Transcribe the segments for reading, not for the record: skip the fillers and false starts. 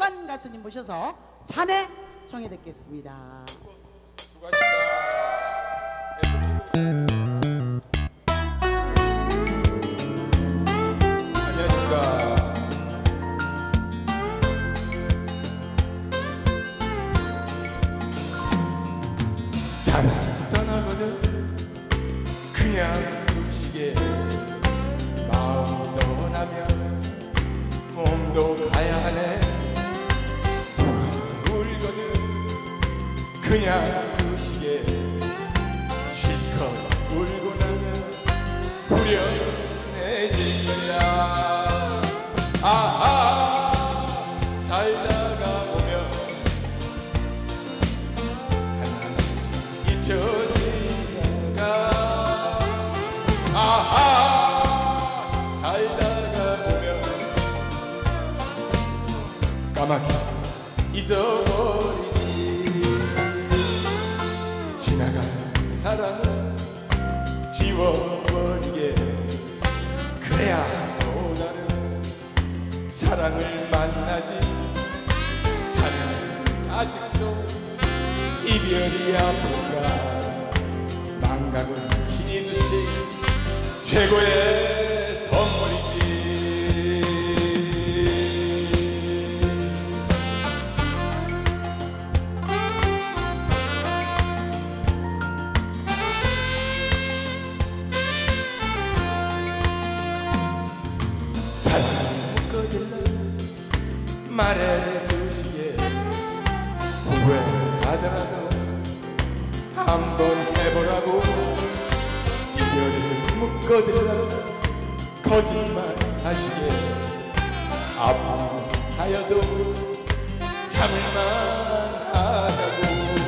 백반 가수님 모셔서 자네 청해 듣겠습니다. 수고하셨습니다. 안녕하십니까. 사랑 떠나거든 그냥 음식에 마음 떠나면 몸도 가야 하네. 누가 울거든 그냥 음식에 실컷 울고 나면 후련해질 거야. 아아 살다가 보면 하나씩 잊혀지다가 아아 살다가 보면 까맣게 잊어버리지. 지나간 사랑은 지워버리게 그래야 또 다른 사랑을 만나지. 자네는 아직도 이별이 아픈가. 망각은 신이 주신 최고의 선물이지. 말해주시게 후회하더라도 한번 해보라고. 이별을 묶어들라 거짓말 하시게 아파하여도 참을만 하자고.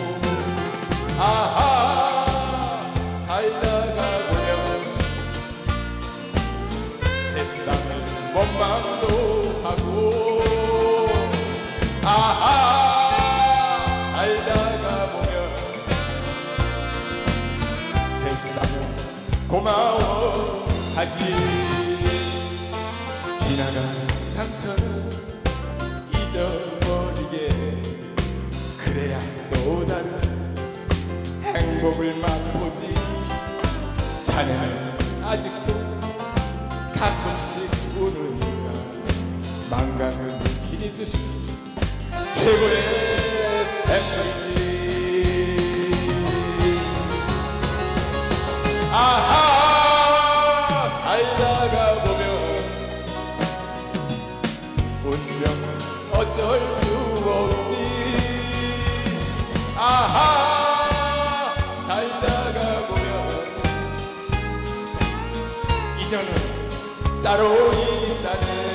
아하 살다가 보면 세상을 원망도 하고. 아하 살다가 보면 세상은 고마워하지. 지나간 상처는 잊어버리게 그래야 또 다른 행복을 맛보지. 자네는 아직도 가끔씩 우는가. 망각은 신이 주신 최고의 샘플이지. 아하 살다가 보면 운명은 어쩔 수 없지. 아하 살다가 보면 인연은 따로 있다네.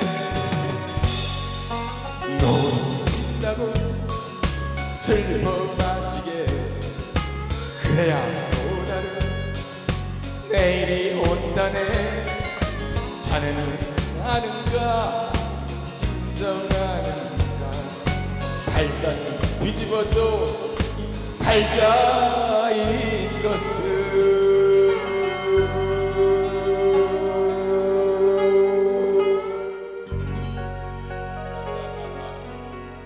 놓는다고 슬퍼 마시게 그래야 또 다른 내일이 온다네. 자네는 아는가 진정하는가. 발자국 뒤집어도 발자국